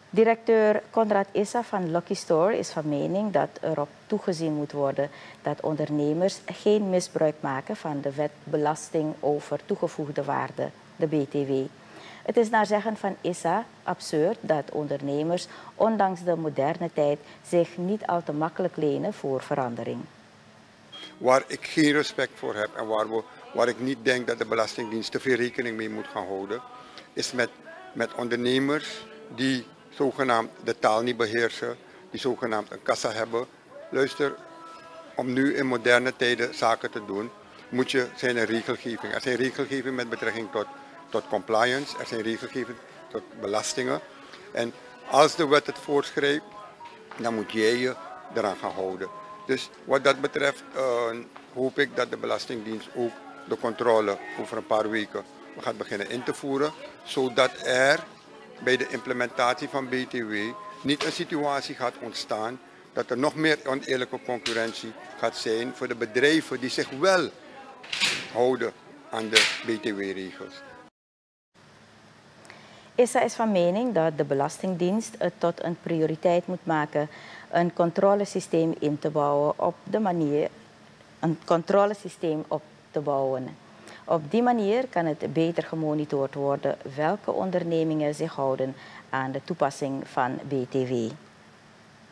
Directeur Konrad Issa van Lucky Store is van mening dat erop toegezien moet worden dat ondernemers geen misbruik maken van de wet belasting over toegevoegde waarde, de BTW. Het is naar zeggen van Issa absurd dat ondernemers, ondanks de moderne tijd, zich niet al te makkelijk lenen voor verandering. Waar ik geen respect voor heb en waar ik niet denk dat de Belastingdienst te veel rekening mee moet gaan houden, is met ondernemers die zogenaamd de taal niet beheersen, die zogenaamd een kassa hebben. Luister, om nu in moderne tijden zaken te doen, zijn er regelgeving. Er zijn regelgeving met betrekking tot compliance, er zijn regelgeving tot belastingen. En als de wet het voorschrijft, dan moet jij je eraan gaan houden. Dus wat dat betreft hoop ik dat de Belastingdienst ook de controle over een paar weken gaat beginnen in te voeren, zodat er bij de implementatie van BTW niet een situatie gaat ontstaan dat er nog meer oneerlijke concurrentie gaat zijn voor de bedrijven die zich wel houden aan de BTW-regels. Issa is van mening dat de Belastingdienst het tot een prioriteit moet maken een controlesysteem in te bouwen Op die manier kan het beter gemonitord worden welke ondernemingen zich houden aan de toepassing van BTW.